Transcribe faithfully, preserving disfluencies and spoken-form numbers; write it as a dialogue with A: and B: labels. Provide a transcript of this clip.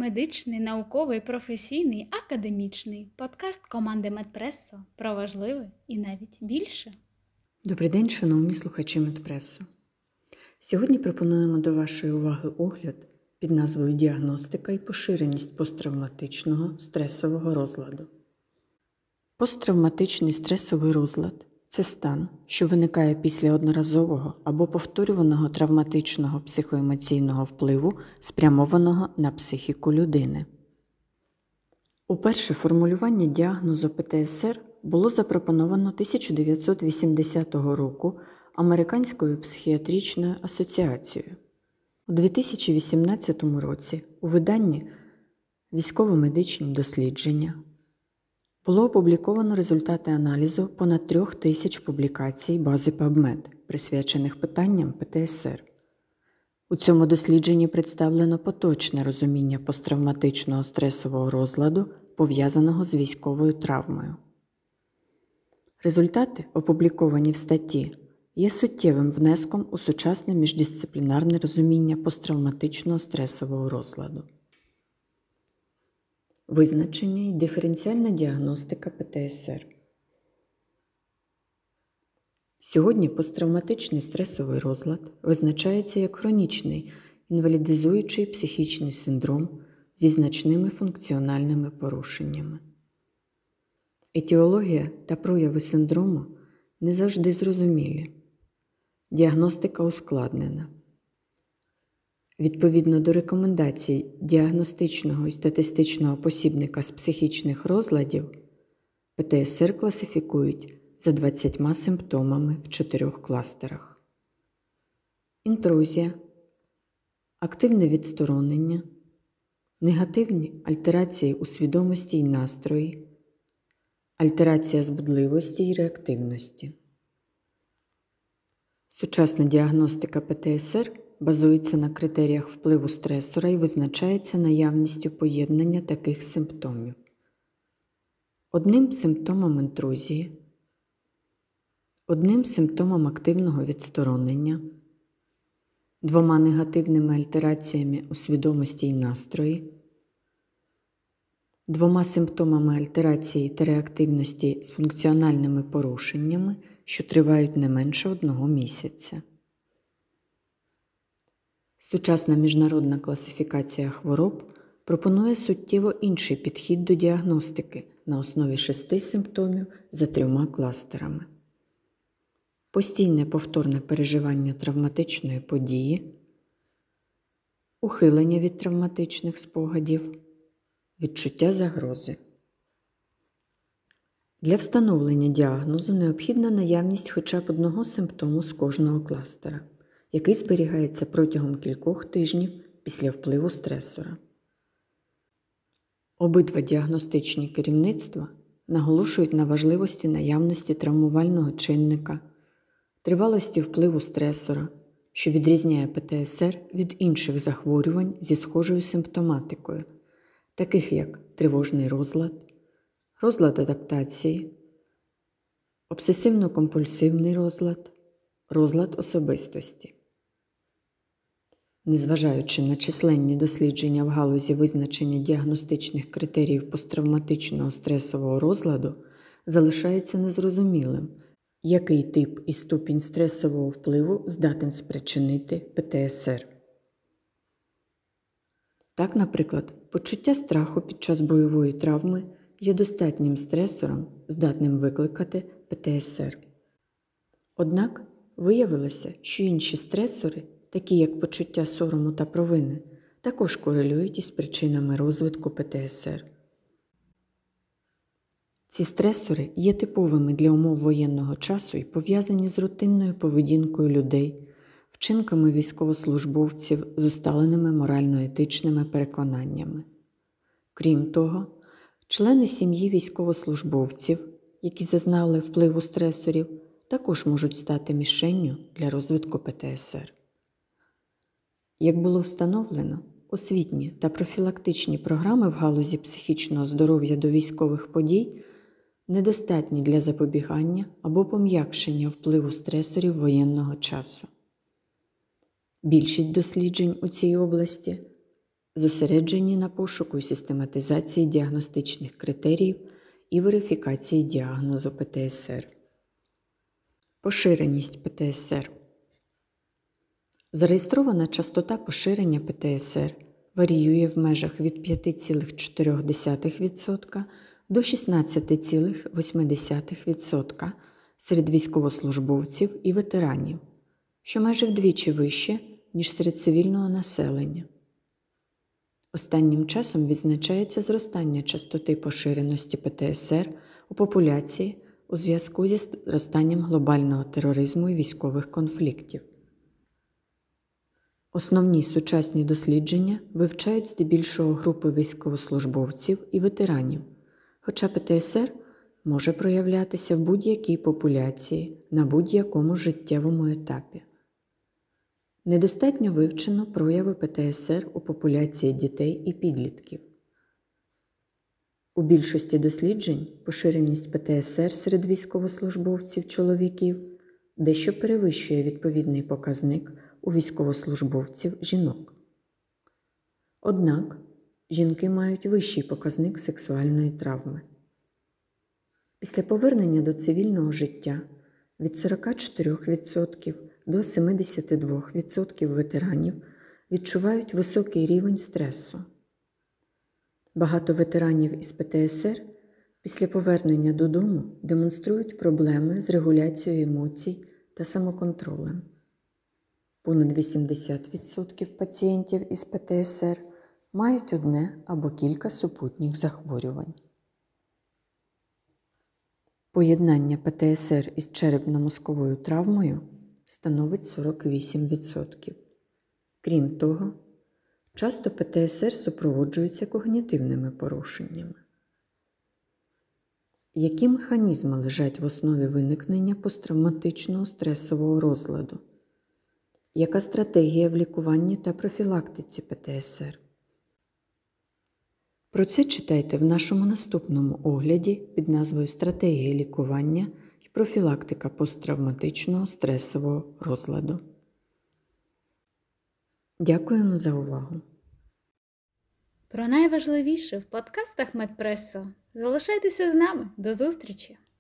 A: Медичний, науковий, професійний, академічний подкаст команди Медпресо про важливе і навіть більше.
B: Добрий день, шановні слухачі Медпресо. Сьогодні пропонуємо до вашої уваги огляд під назвою «Діагностика і поширеність посттравматичного стресового розладу». Посттравматичний стресовий розлад – це стан, що виникає після одноразового або повторюваного травматичного психоемоційного впливу, спрямованого на психіку людини. Уперше формулювання діагнозу пе те ес ер було запропоновано тисяча дев'ятсот вісімдесятого року Американською психіатричною асоціацією. У дві тисячі вісімнадцятому році у виданні «Військово-медичні дослідження» було опубліковано результати аналізу понад трьох тисяч публікацій бази пабмед, присвячених питанням пе те ес ер. У цьому дослідженні представлено поточне розуміння посттравматичного стресового розладу, пов'язаного з військовою травмою. Результати, опубліковані в статті, є суттєвим внеском у сучасне міждисциплінарне розуміння посттравматичного стресового розладу. Визначення і диференціальна діагностика пе те ес ер. Сьогодні посттравматичний стресовий розлад визначається як хронічний інвалідизуючий психічний синдром зі значними функціональними порушеннями. Етіологія та прояви синдрому не завжди зрозумілі. Діагностика ускладнена. Відповідно до рекомендацій діагностичного і статистичного посібника з психічних розладів, пе те ес ер класифікують за двадцятьма симптомами в чотирьох кластерах. Інтрузія, активне відсторонення, негативні альтерації у свідомості й настрої, альтерація збудливості й реактивності. Сучасна діагностика пе те ес ер базується на критеріях впливу стресора і визначається наявністю поєднання таких симптомів. Одним симптомом інтрузії, одним симптомом активного відсторонення, двома негативними альтераціями у свідомості й настрої, двома симптомами альтерації та реактивності з функціональними порушеннями, що тривають не менше одного місяця. Сучасна міжнародна класифікація хвороб пропонує суттєво інший підхід до діагностики на основі шести симптомів за трьома кластерами. Постійне повторне переживання травматичної події, ухилення від травматичних спогадів, відчуття загрози. Для встановлення діагнозу необхідна наявність хоча б одного симптому з кожного кластера, який зберігається протягом кількох тижнів після впливу стресора. Обидва діагностичні керівництва наголошують на важливості наявності травмувального чинника, тривалості впливу стресора, що відрізняє пе те ес ер від інших захворювань зі схожою симптоматикою, таких як тривожний розлад, розлад адаптації, обсесивно-компульсивний розлад, розлад особистості. Незважаючи на численні дослідження в галузі визначення діагностичних критеріїв посттравматичного стресового розладу, залишається незрозумілим, який тип і ступінь стресового впливу здатен спричинити пе те ес ер. Так, наприклад, почуття страху під час бойової травми є достатнім стресором, здатним викликати пе те ес ер. Однак виявилося, що інші стресори, такі як почуття сорому та провини, також корелюють із причинами розвитку пе те ес ер. Ці стресори є типовими для умов воєнного часу і пов'язані з рутинною поведінкою людей, вчинками військовослужбовців з усталеними морально-етичними переконаннями. Крім того, члени сім'ї військовослужбовців, які зазнали впливу стресорів, також можуть стати мішенню для розвитку пе те ес ер. Як було встановлено, освітні та профілактичні програми в галузі психічного здоров'я до військових подій недостатні для запобігання або пом'якшення впливу стресорів воєнного часу. Більшість досліджень у цій області зосереджені на пошуку і систематизації діагностичних критеріїв і верифікації діагнозу Пе Те Ес Ер. Поширеність Пе Те Ес Ер. Зареєстрована частота поширення Пе Те Ес Ер варіює в межах від п'ять цілих чотири десятих відсотка до шістнадцять цілих вісім десятих відсотка серед військовослужбовців і ветеранів, що майже вдвічі вище, ніж серед цивільного населення. Останнім часом відзначається зростання частоти поширеності Пе Те Ес Ер у популяції у зв'язку зі зростанням глобального тероризму і військових конфліктів. Основні сучасні дослідження вивчають здебільшого групи військовослужбовців і ветеранів, хоча Пе Те Ес Ер може проявлятися в будь-якій популяції на будь-якому життєвому етапі. Недостатньо вивчено прояви Пе Те Ес Ер у популяції дітей і підлітків. У більшості досліджень поширеність Пе Те Ес Ер серед військовослужбовців-чоловіків дещо перевищує відповідний показник у військовослужбовців-жінок. Однак, жінки мають вищий показник сексуальної травми. Після повернення до цивільного життя від сорок чотири відсотки до сімдесят два відсотки ветеранів відчувають високий рівень стресу. Багато ветеранів із Пе Те Ес Ер після повернення додому демонструють проблеми з регуляцією емоцій та самоконтролем. Понад вісімдесят відсотків пацієнтів із Пе Те Ес Ер мають одне або кілька супутніх захворювань. Поєднання Пе Те Ес Ер із черепно-мозковою травмою становить сорок вісім відсотків. Крім того, часто Пе Те Ес Ер супроводжується когнітивними порушеннями. Які механізми лежать в основі виникнення посттравматичного стресового розладу? Яка стратегія в лікуванні та профілактиці Пе Те Ес Ер? Про це читайте в нашому наступному огляді під назвою «Стратегія лікування і профілактика посттравматичного стресового розладу». Дякуємо за увагу!
A: Про найважливіше в подкастах Медпресо. Залишайтеся з нами. До зустрічі!